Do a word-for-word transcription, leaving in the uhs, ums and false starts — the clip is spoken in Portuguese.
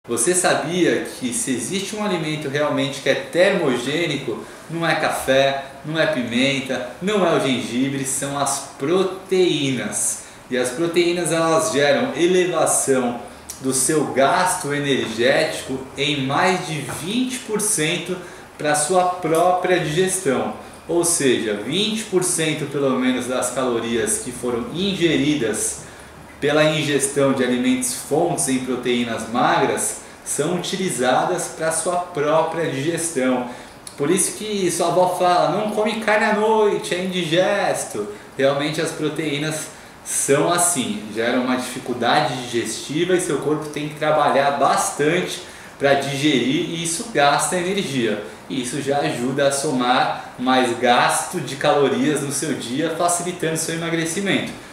Você sabia que se existe um alimento realmente que é termogênico, não é café, não é pimenta, não é o gengibre, são as proteínas. E as proteínas elas geram elevação do seu gasto energético em mais de vinte por cento para a sua própria digestão. Ou seja, vinte por cento pelo menos das calorias que foram ingeridas pela ingestão de alimentos fontes em proteínas magras são utilizadas para a sua própria digestão. Por isso que sua avó fala, não come carne à noite, é indigesto. Realmente as proteínas são assim, geram uma dificuldade digestiva e seu corpo tem que trabalhar bastante para digerir e isso gasta energia. E isso já ajuda a somar mais gasto de calorias no seu dia, facilitando seu emagrecimento.